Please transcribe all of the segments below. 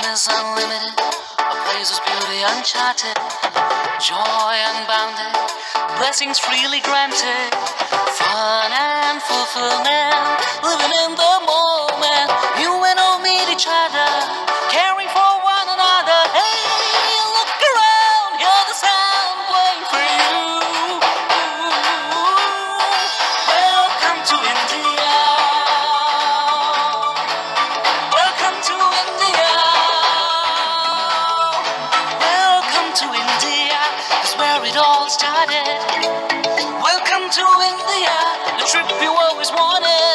Goodness unlimited, a place whose beauty uncharted, joy unbounded, blessings freely granted, fun and fulfillment, living in the moment. You and I meet each other, caring for one another. Hey, look around, hear the sound playing for you. Welcome to India. Welcome to India. Welcome to India, is where it all started. Welcome to India, the trip you always wanted.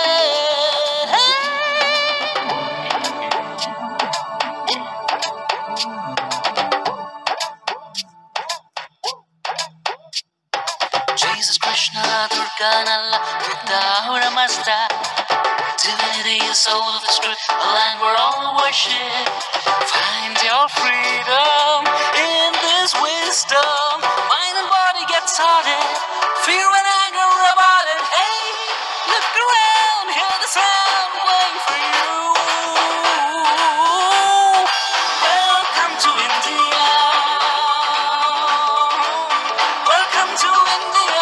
Jesus, Krishna, Durga, Nala, Buddha, Ramasta. Divinity is soul of the truth, a land where all worship. Find your freedom in this wisdom. Mind and body get started, fear and anger about it. Hey, look around, hear the sound playing for you. Welcome to India. Welcome to India.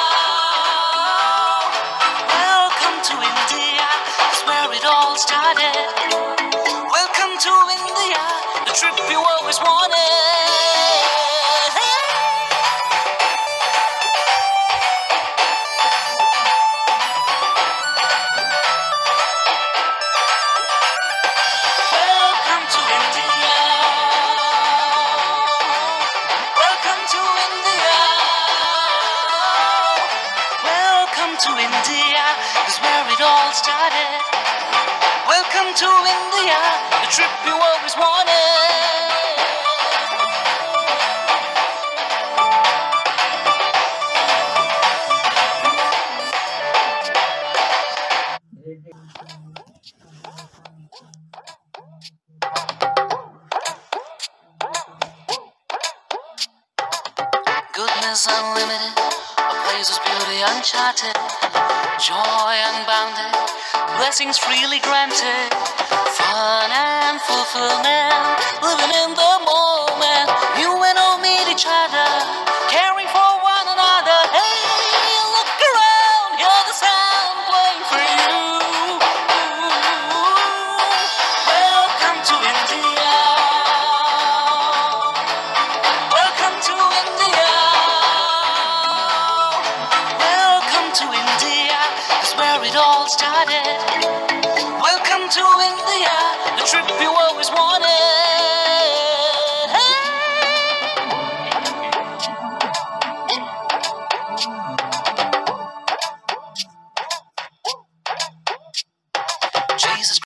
Welcome to India, is where it all started. Welcome to India, the trip you always wanted. Welcome to India. Welcome to India. Welcome to India, is where it all started. Welcome to India, the trip you always wanted. Goodness unlimited, a place whose beauty uncharted, joy unbounded, blessings freely granted, fun and fulfillment, living in the moment. You and I meet each other, caring for one another. Hey, look around, hear the sound playing for you. Welcome to India. Welcome to India. Welcome to India, is where it all started. Welcome to India, the trip you always wanted.